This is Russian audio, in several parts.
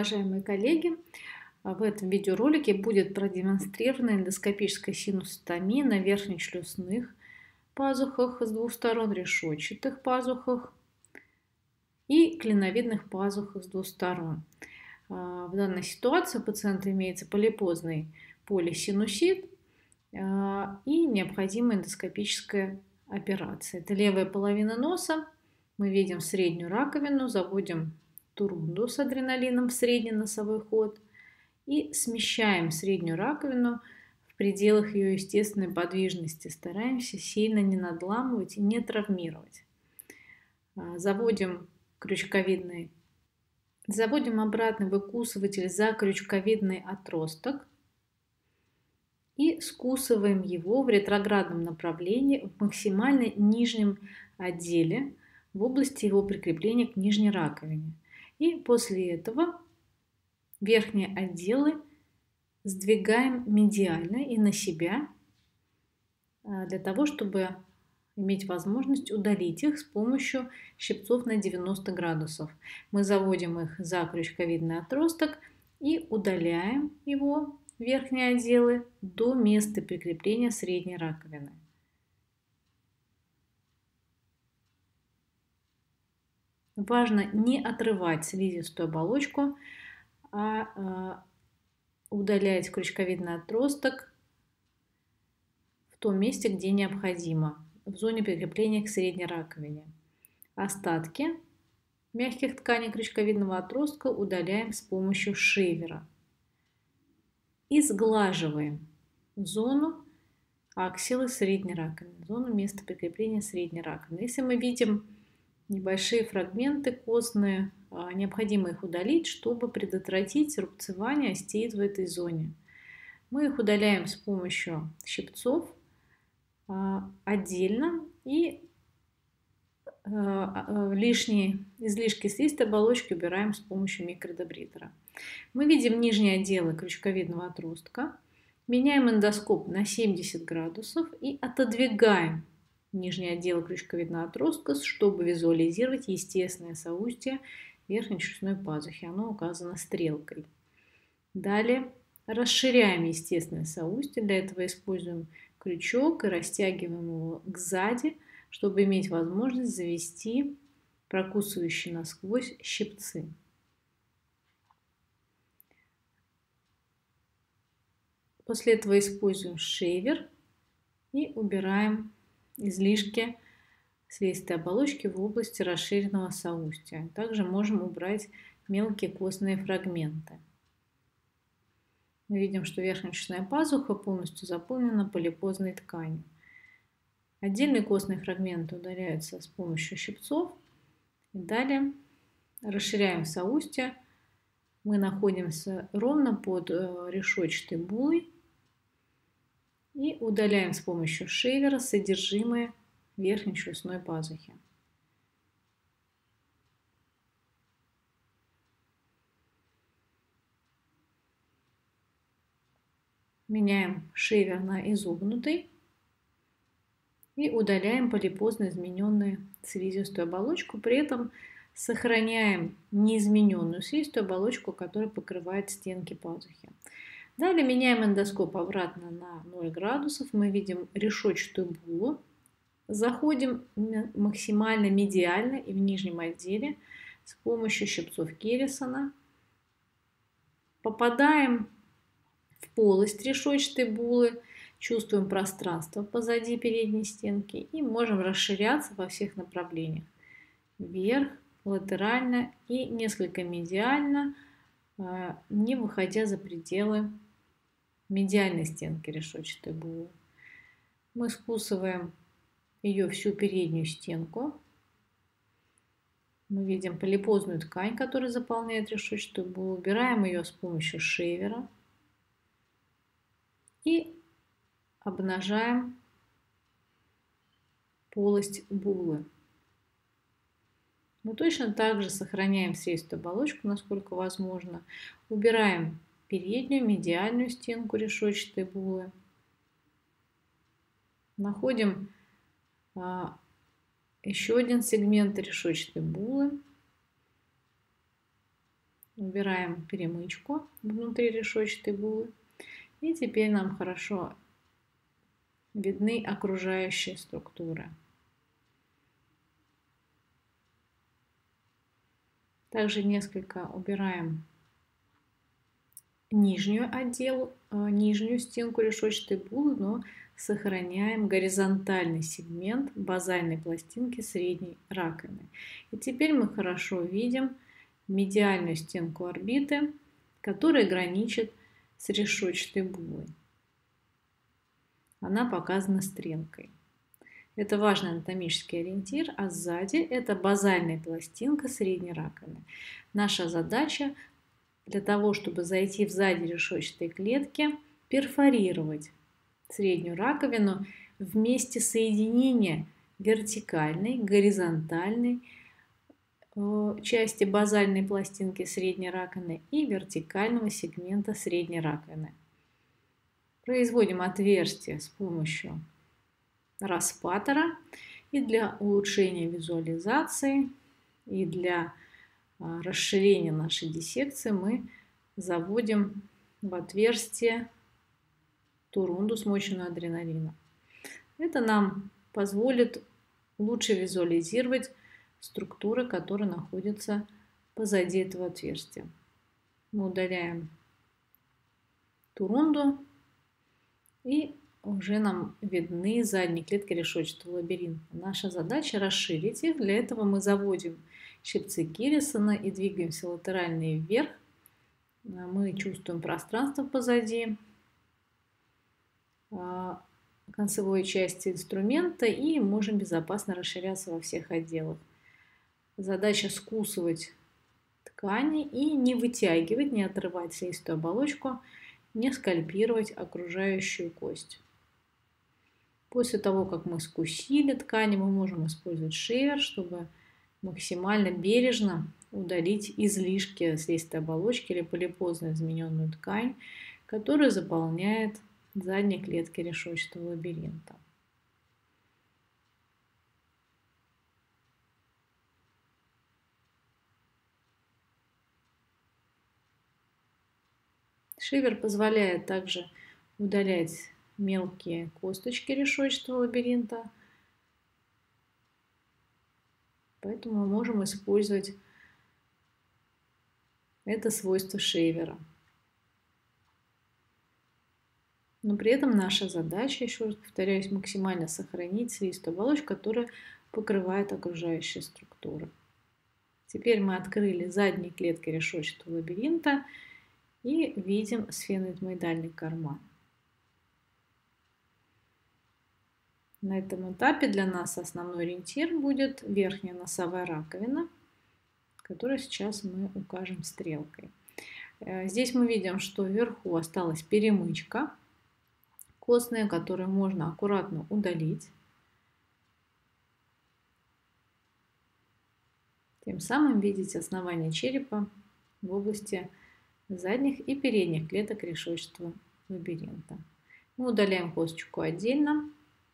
Уважаемые коллеги, в этом видеоролике будет продемонстрирована эндоскопическая синусотомия на верхнечлюстных пазухах с двух сторон, решетчатых пазухах и клиновидных пазухах с двух сторон. В данной ситуации у пациента имеется полипозный полисинусит и необходимая эндоскопическая операция. Это левая половина носа. Мы видим среднюю раковину, заводим турунду с адреналином в средний носовой ход и смещаем среднюю раковину в пределах ее естественной подвижности. Стараемся сильно не надламывать и не травмировать. Заводим обратный выкусыватель за крючковидный отросток и скусываем его в ретроградном направлении в максимально нижнем отделе в области его прикрепления к нижней раковине. И после этого верхние отделы сдвигаем медиально и на себя для того, чтобы иметь возможность удалить их с помощью щипцов на 90 градусов. Мы заводим их за крючковидный отросток и удаляем его, верхние отделы, до места прикрепления средней раковины. Важно не отрывать слизистую оболочку, а удалять крючковидный отросток в том месте, где необходимо, в зоне прикрепления к средней раковине. Остатки мягких тканей крючковидного отростка удаляем с помощью шейвера. И сглаживаем зону аксилы средней раковины, зону места прикрепления средней раковины. Если мы видим небольшие фрагменты костные, необходимо их удалить, чтобы предотвратить рубцевание остеид в этой зоне. Мы их удаляем с помощью щипцов отдельно и лишние излишки слизистой оболочки убираем с помощью микродебридера. Мы видим нижние отделы крючковидного отростка, меняем эндоскоп на 70 градусов и отодвигаем нижние отделы крючковидного отростка, чтобы визуализировать естественное соустье верхней челюстной пазухи. Оно указано стрелкой. Далее расширяем естественное соустье. Для этого используем крючок и растягиваем его ксади, чтобы иметь возможность завести прокусывающие насквозь щипцы. После этого используем шейвер и убираем излишки слизистой оболочки в области расширенного соустья. Также можем убрать мелкие костные фрагменты. Мы видим, что верхняя челюстная пазуха полностью заполнена полипозной тканью. Отдельные костные фрагменты удаляются с помощью щипцов. И далее расширяем соустье. Мы находимся ровно под решетчатой булой и удаляем с помощью шейвера содержимое верхней челюстной пазухи. Меняем шейвер на изогнутый и удаляем полипозно измененную слизистую оболочку. При этом сохраняем неизмененную слизистую оболочку, которая покрывает стенки пазухи. Далее меняем эндоскоп обратно на 0 градусов. Мы видим решетчатую булу. Заходим максимально медиально и в нижнем отделе с помощью щипцов Керрисона. Попадаем в полость решетчатой булы, чувствуем пространство позади передней стенки и можем расширяться во всех направлениях. Вверх, латерально и несколько медиально, не выходя за пределы медиальной стенки решетчатой булы. Мы скусываем ее всю переднюю стенку. Мы видим полипозную ткань, которая заполняет решетчатую булу. Убираем ее с помощью шейвера и обнажаем полость булы. Мы точно так же сохраняем слизистую оболочку, насколько возможно. Убираем переднюю медиальную стенку решетчатой булы. Находим еще один сегмент решетчатой булы. убираем перемычку внутри решетчатой булы. И теперь нам хорошо видны окружающие структуры. Также несколько убираем нижнюю стенку решетчатой булы, но сохраняем горизонтальный сегмент базальной пластинки средней раковины. И теперь мы хорошо видим медиальную стенку орбиты, которая граничит с решетчатой булой. Она показана стрелкой. Это важный анатомический ориентир, а сзади это базальная пластинка средней раковины. Наша задача для того, чтобы зайти в сзади решетчатой клетки, перфорировать среднюю раковину в месте соединения вертикальной, горизонтальной части базальной пластинки средней раковины и вертикального сегмента средней раковины. Производим отверстие с помощью распатора, и для улучшения визуализации и для расширения нашей диссекции мы заводим в отверстие турунду, смоченную адреналином. Это нам позволит лучше визуализировать структуры, которые находятся позади этого отверстия. Мы удаляем турунду, и уже нам видны задние клетки решетчатого лабиринта. Наша задача расширить их. Для этого мы заводим щипцы Кирисона и двигаемся латерально и вверх. Мы чувствуем пространство позади концевой части инструмента и можем безопасно расширяться во всех отделах. Задача скусывать ткани и не вытягивать, не отрывать слизистую оболочку, не скальпировать окружающую кость. После того, как мы скусили ткани, мы можем использовать шейвер, чтобы максимально бережно удалить излишки слизистой оболочки или полипозно измененную ткань, которая заполняет задние клетки решетчатого лабиринта. Шивер позволяет также удалять мелкие косточки решетчатого лабиринта, поэтому мы можем использовать это свойство шейвера. Но при этом наша задача, еще раз повторяюсь, максимально сохранить слизистую оболочку, которая покрывает окружающие структуры. Теперь мы открыли задние клетки решетчатого лабиринта и видим сфеноидмоидальный карман. На этом этапе для нас основной ориентир будет верхняя носовая раковина, которую сейчас мы укажем стрелкой. Здесь мы видим, что вверху осталась перемычка костная, которую можно аккуратно удалить. Тем самым видите основание черепа в области задних и передних клеток решетчатого лабиринта. Мы удаляем косточку отдельно.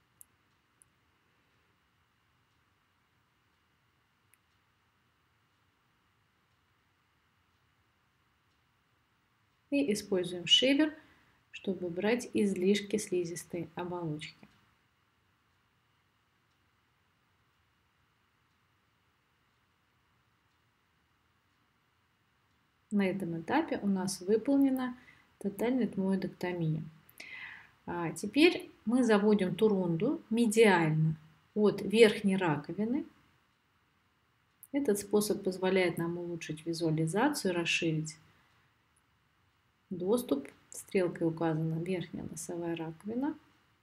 И используем шейвер, чтобы убрать излишки слизистой оболочки. На этом этапе у нас выполнена тотальная этмоидоктомия. Теперь мы заводим турунду медиально от верхней раковины. Этот способ позволяет нам улучшить визуализацию, расширить доступ. Стрелкой указана верхняя носовая раковина.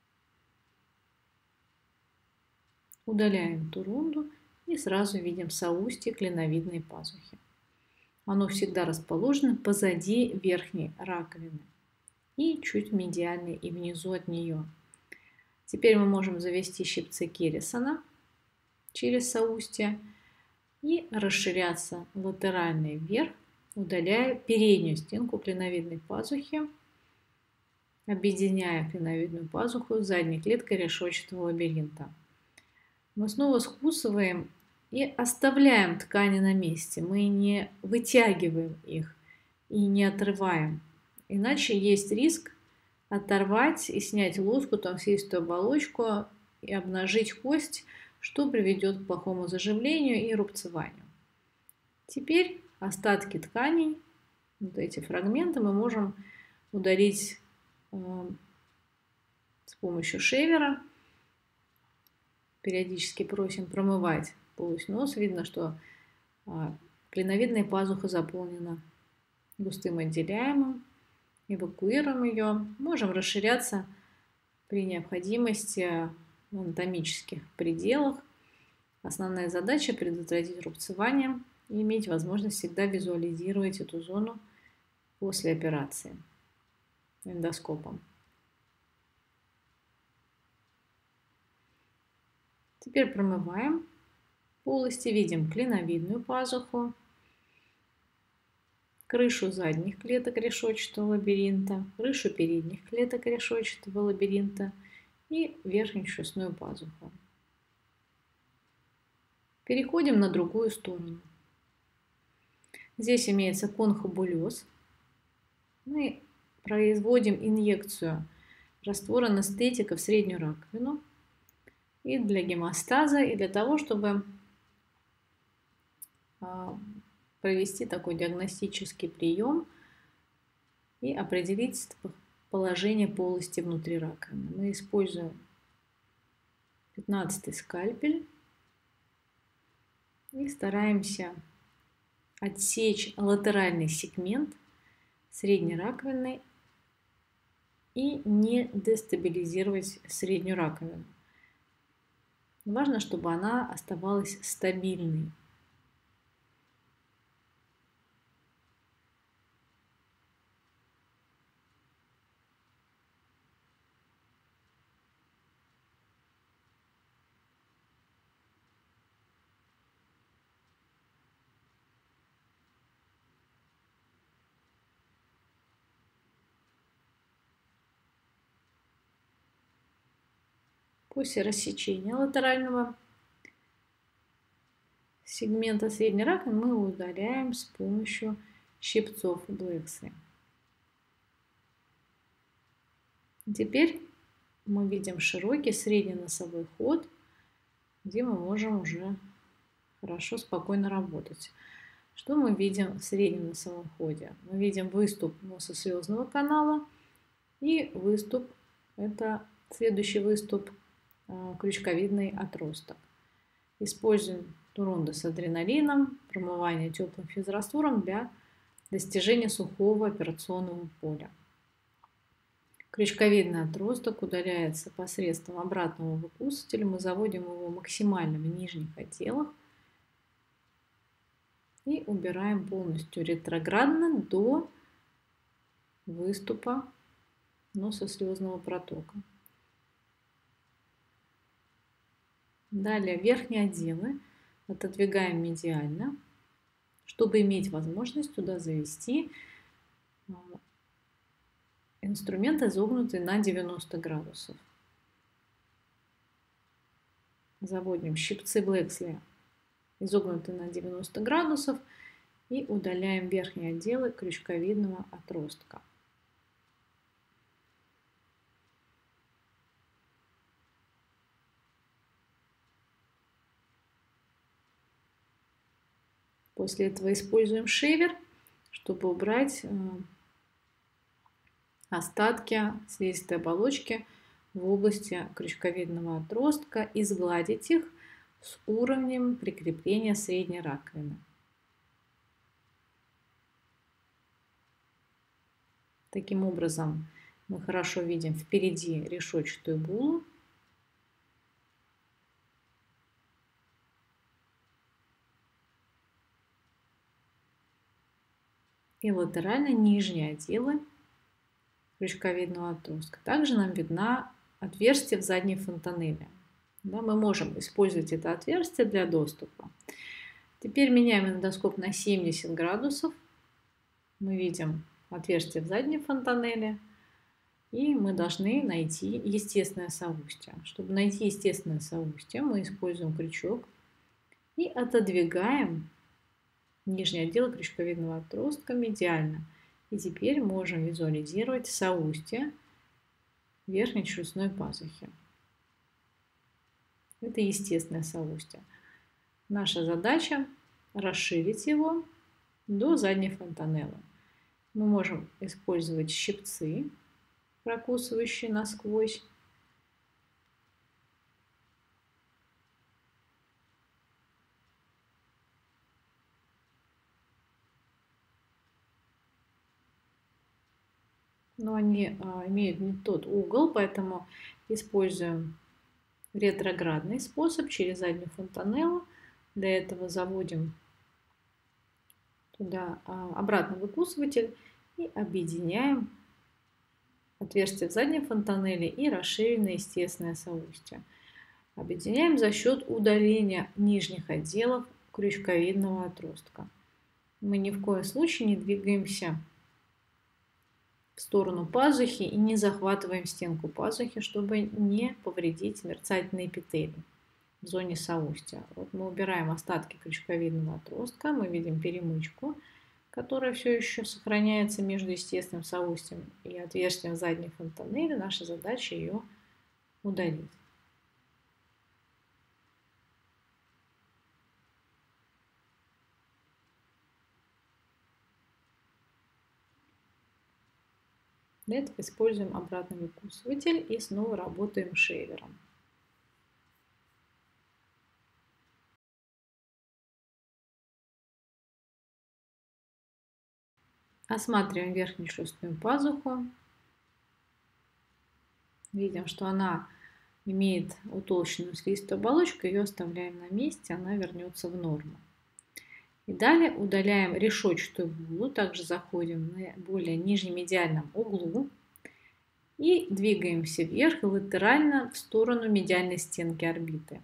Удаляем турунду и сразу видим соустье клиновидной пазухи. Оно всегда расположено позади верхней раковины и чуть медиально и внизу от нее. Теперь мы можем завести щипцы Кирисона через соустье и расширяться латерально вверх, удаляя переднюю стенку клиновидной пазухи, объединяя клиновидную пазуху с задней клеткой решетчатого лабиринта. Мы снова скусываем И оставляем ткани на месте. Мы не вытягиваем их и не отрываем. Иначе есть риск оторвать и снять луску, слизистую оболочку и обнажить кость, что приведет к плохому заживлению и рубцеванию. Теперь остатки тканей, вот эти фрагменты, мы можем удалить с помощью шевера. Периодически просим промывать полость носа. Видно, что клиновидная пазуха заполнена густым отделяемым. Эвакуируем ее. Можем расширяться при необходимости в анатомических пределах. Основная задача – предотвратить рубцевание и иметь возможность всегда визуализировать эту зону после операции эндоскопом. Теперь промываем полости, видим клиновидную пазуху, крышу задних клеток решетчатого лабиринта, крышу передних клеток решетчатого лабиринта и верхнюю челюстную пазуху. Переходим на другую сторону. Здесь имеется конхобулез. Мы производим инъекцию раствора анестетика в среднюю раковину и для гемостаза, и для того, чтобы провести такой диагностический прием и определить положение полости внутри раковины. Мы используем 15-й скальпель и стараемся отсечь латеральный сегмент средней раковины и не дестабилизировать среднюю раковину. Важно, чтобы она оставалась стабильной. После рассечения латерального сегмента средней раковины мы удаляем с помощью щипцов Блэксли. Теперь мы видим широкий средний носовой ход, где мы можем уже хорошо, спокойно работать. Что мы видим в среднем носовом ходе? Мы видим выступ носослезного канала и выступ, это следующий выступ, крючковидный отросток. Используем туронда с адреналином, промывание теплым физраствором для достижения сухого операционного поля. Крючковидный отросток удаляется посредством обратного выкусывателя. Мы заводим его максимально в нижних отделах и убираем полностью ретроградно до выступа носослезного протока. Далее верхние отделы отодвигаем медиально, чтобы иметь возможность туда завести инструмент, изогнутый на 90 градусов. Заводим щипцы Блэксли, изогнутые на 90 градусов, и удаляем верхние отделы крючковидного отростка. После этого используем шевер, чтобы убрать остатки слизистой оболочки в области крючковидного отростка и сгладить их с уровнем прикрепления средней раковины. Таким образом, мы хорошо видим впереди решетчатую булу. И латерально нижние отделы крючковидного отростка. Также нам видно отверстие в задней фонтанеле. Да, мы можем использовать это отверстие для доступа. Теперь меняем эндоскоп на 70 градусов. Мы видим отверстие в задней фонтанеле. И мы должны найти естественное соустье. Чтобы найти естественное соустье, мы используем крючок и отодвигаем нижний отдел крючковидного отростка медиально. И теперь можем визуализировать соустье верхней челюстной пазухи. Это естественное соустье. Наша задача расширить его до задней фонтанеллы. Мы можем использовать щипцы, прокусывающие насквозь. Но они имеют не тот угол, поэтому используем ретроградный способ через заднюю фонтанеллу. Для этого заводим туда обратно выкусыватель и объединяем отверстие в задней фонтанели и расширенное естественное соустье. Объединяем за счет удаления нижних отделов крючковидного отростка. Мы ни в коем случае не двигаемся в сторону пазухи и не захватываем стенку пазухи, чтобы не повредить мерцательные эпителии в зоне соустья. Вот мы убираем остатки крючковидного отростка, мы видим перемычку, которая все еще сохраняется между естественным соустьем и отверстием задней фонтанели. Наша задача ее удалить. Для этого используем обратный выкусыватель и снова работаем шейвером. Осматриваем верхнюю челюстную пазуху. Видим, что она имеет утолщенную слизистую оболочку, ее оставляем на месте, она вернется в норму. И далее удаляем решетчатую булу, также заходим на более нижнемедиальном углу и двигаемся вверх и латерально в сторону медиальной стенки орбиты.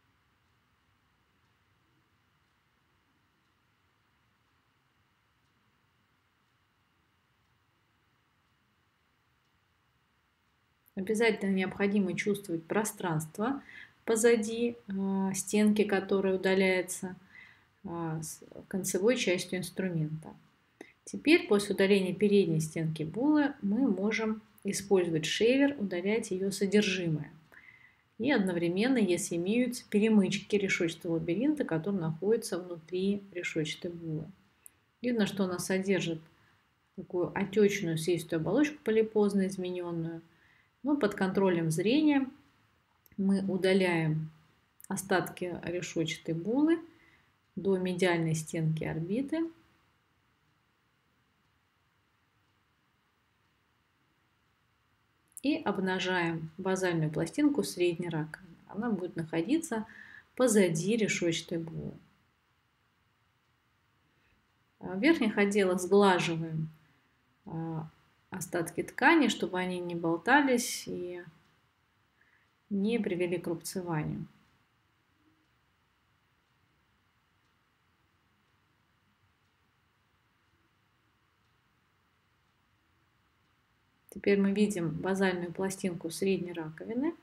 Обязательно необходимо чувствовать пространство позади стенки, которая удаляется с концевой частью инструмента. Теперь после удаления передней стенки булы мы можем использовать шейвер, удалять ее содержимое. И одновременно, если имеются перемычки решетчатого лабиринта, которые находятся внутри решетчатой булы. Видно, что она содержит такую отечную слизистую оболочку полипозно измененную. Но под контролем зрения мы удаляем остатки решетчатой булы до медиальной стенки орбиты. И обнажаем базальную пластинку средней раковины. Она будет находиться позади решетчатой булы. В верхних отделах сглаживаем остатки ткани, чтобы они не болтались и не привели к рубцеванию. Теперь мы видим базальную пластинку средней раковины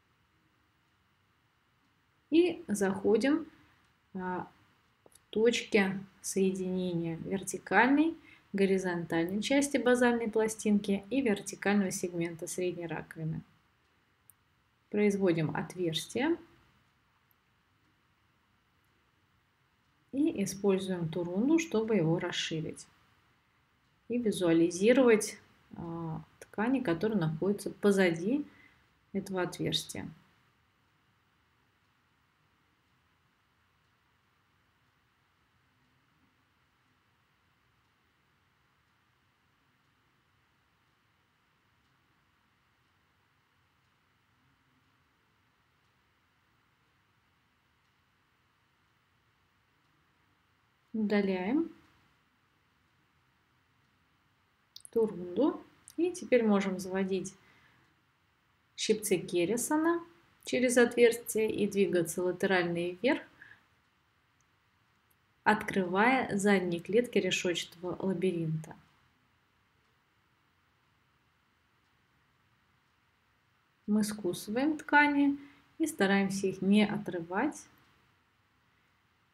и заходим в точке соединения вертикальной, горизонтальной части базальной пластинки и вертикального сегмента средней раковины. Производим отверстие и используем турунду, чтобы его расширить и визуализировать ткани, которые находятся позади этого отверстия. Удаляем турунду. И теперь можем заводить щипцы Керрисона через отверстие и двигаться латерально и вверх, открывая задние клетки решетчатого лабиринта. Мы скусываем ткани и стараемся их не отрывать.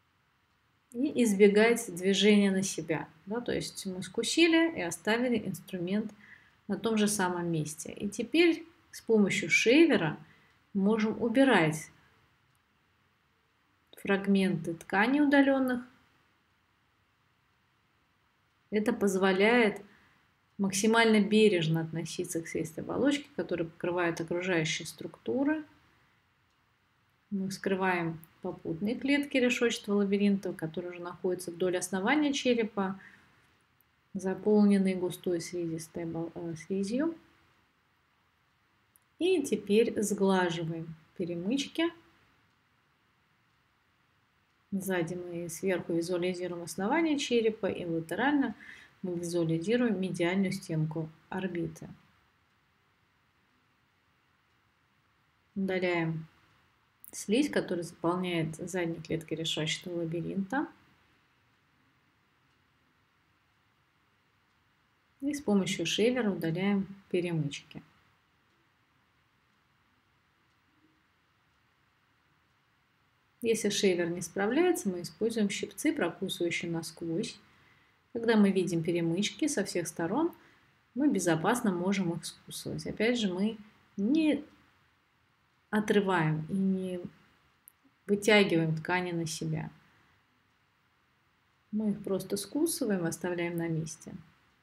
и избегать движения на себя. Да, то есть мы скусили и оставили инструмент на том же самом месте. И теперь с помощью шейвера можем убирать фрагменты ткани удаленных. Это позволяет максимально бережно относиться к слизистой оболочке, которая покрывает окружающие структуры. Мы вскрываем попутные клетки решетчатого лабиринта, которые уже находятся вдоль основания черепа, заполненные густой слизью. И теперь сглаживаем перемычки. Сзади мы сверху визуализируем основание черепа, и латерально мы визуализируем медиальную стенку орбиты. Удаляем слизь, которая заполняет задние клетки решетчатого лабиринта. И с помощью шейвера удаляем перемычки. Если шейвер не справляется, мы используем щипцы, прокусывающие насквозь. Когда мы видим перемычки со всех сторон, мы безопасно можем их скусывать. Опять же, мы не отрываем и не вытягиваем ткани на себя. Мы их просто скусываем и оставляем на месте.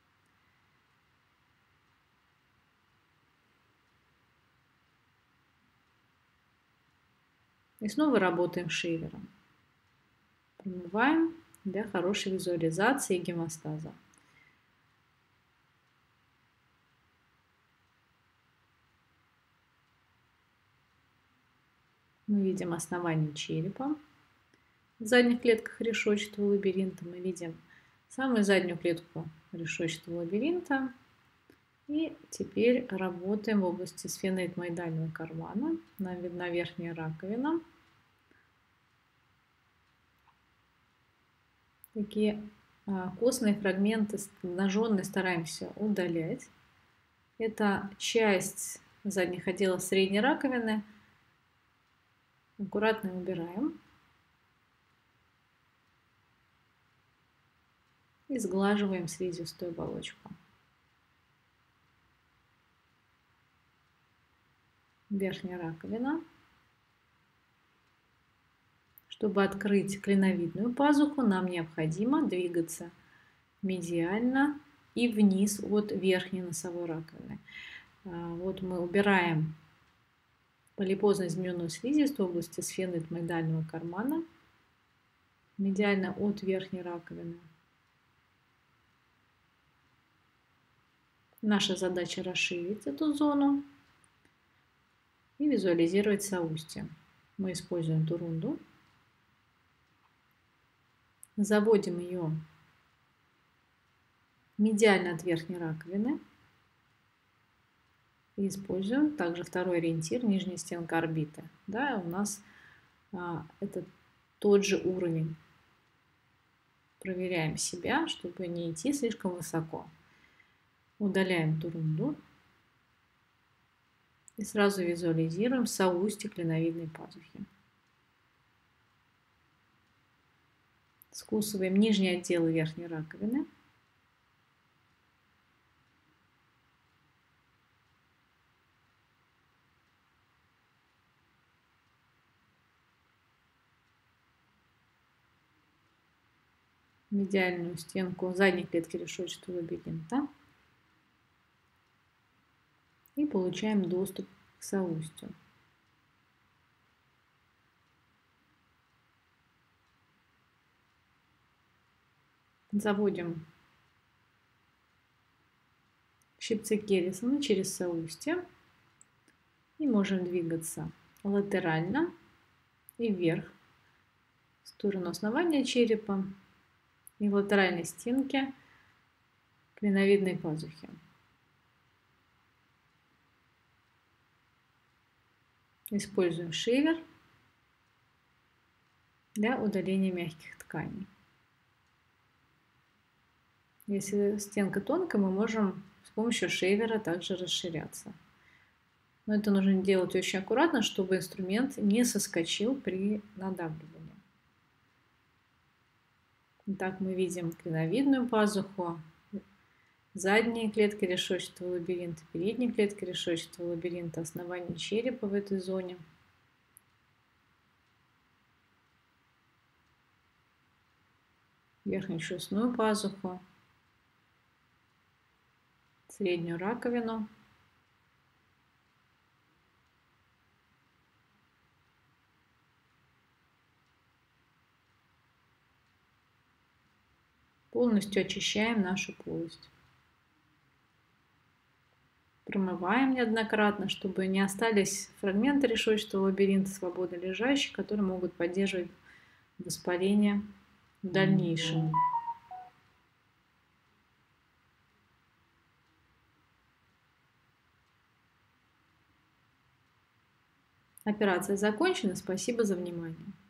И снова работаем шейвером. Промываем для хорошей визуализации и гемостаза. Мы видим основание черепа. В задних клетках решетчатого лабиринта мы видим самую заднюю клетку решетчатого лабиринта. И теперь работаем в области сфеноидмоидального кармана. Нам видна верхняя раковина. Такие костные фрагменты ножовные стараемся удалять. Это часть задних отделов средней раковины. Аккуратно убираем. И сглаживаем слизистую оболочку. Верхняя раковина. Чтобы открыть клиновидную пазуху, нам необходимо двигаться медиально и вниз от верхней носовой раковины. Вот мы убираем полипозно измененную слизистую в области сфеноидмоидального кармана, медиально от верхней раковины. Наша задача расширить эту зону и визуализировать соустье. Мы используем турунду. Заводим ее медиально от верхней раковины. И используем также второй ориентир, нижняя стенка орбиты. Да, у нас это тот же уровень. Проверяем себя, чтобы не идти слишком высоко. Удаляем турунду. И сразу визуализируем соустье клиновидной пазухи. Скусываем нижний отдел верхней раковины. Медиальную стенку задней клетки решетчатого лабиринта. И получаем доступ к соустью. Заводим щипцы Керрисона через соустье и можем двигаться латерально и вверх в сторону основания черепа и в латеральной стенке клиновидной пазухи. Используем шейвер для удаления мягких тканей. Если стенка тонкая, мы можем с помощью шейвера также расширяться. Но это нужно делать очень аккуратно, чтобы инструмент не соскочил при надавливании. Итак, мы видим клиновидную пазуху, задние клетки решетчатого лабиринта, передние клетки решетчатого лабиринта, основание черепа в этой зоне. Верхнечелюстную пазуху, среднюю раковину. Полностью очищаем нашу полость. Промываем неоднократно, чтобы не остались фрагменты решетчатого лабиринта свободно лежащие, которые могут поддерживать воспаление в дальнейшем. Операция закончена. Спасибо за внимание.